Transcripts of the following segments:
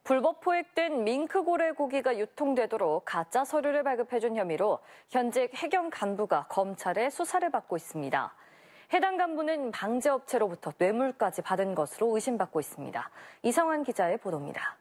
불법 포획된 밍크고래 고기가 유통되도록 가짜 서류를 발급해준 혐의로 현직 해경 간부가 검찰의 수사를 받고 있습니다. 해당 간부는 방제업체로부터 뇌물까지 받은 것으로 의심받고 있습니다. 이성환 기자의 보도입니다.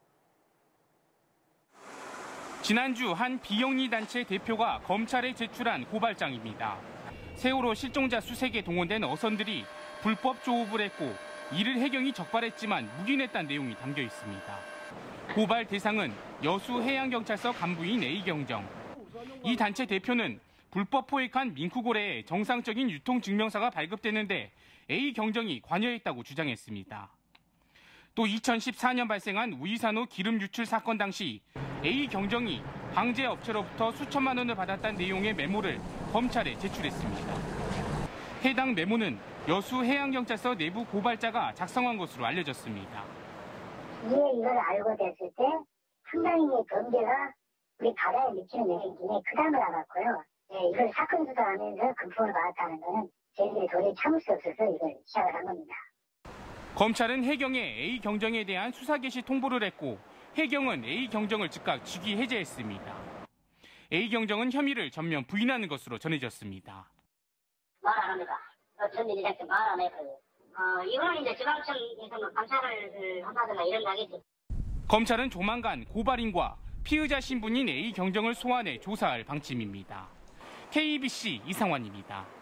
지난주 한 비영리 단체 대표가 검찰에 제출한 고발장입니다. 세월호 실종자 수색에 동원된 어선들이 불법 조업을 했고 이를 해경이 적발했지만 묵인했다는 내용이 담겨 있습니다. 고발 대상은 여수해양경찰서 간부인 A경정. 이 단체 대표는 불법 포획한 밍크고래의 정상적인 유통증명서가 발급됐는데 A경정이 관여했다고 주장했습니다. 또 2014년 발생한 우이산호 기름 유출 사건 당시 A경정이 방제업체로부터 수천만 원을 받았다는 내용의 메모를 검찰에 제출했습니다. 해당 메모는 여수해양경찰서 내부 고발자가 작성한 것으로 알려졌습니다. 이걸 알고 됐을 때 상당히 범죄가 우리 바다에 미치는 영향이 굉장히 크다는 걸 알았고요. 이걸 사건 수사하면서 금품을 받았다는 것은 저희들이 도저히 참을 수 없어서 이걸 시작을 한 겁니다. 검찰은 해경에 A경정에 대한 수사 개시 통보를 했고 해경은 A경정을 즉각 직위 해제했습니다. A경정은 혐의를 전면 부인하는 것으로 전해졌습니다. 말 안 합니다. 전 이렇게 말 안 해요. 이거는 이제 지방청에서 감찰을 한다든가 이런 거 하겠죠. 검찰은 조만간 고발인과 피의자 신분인 A경정을 소환해 조사할 방침입니다. KBC 이상환입니다.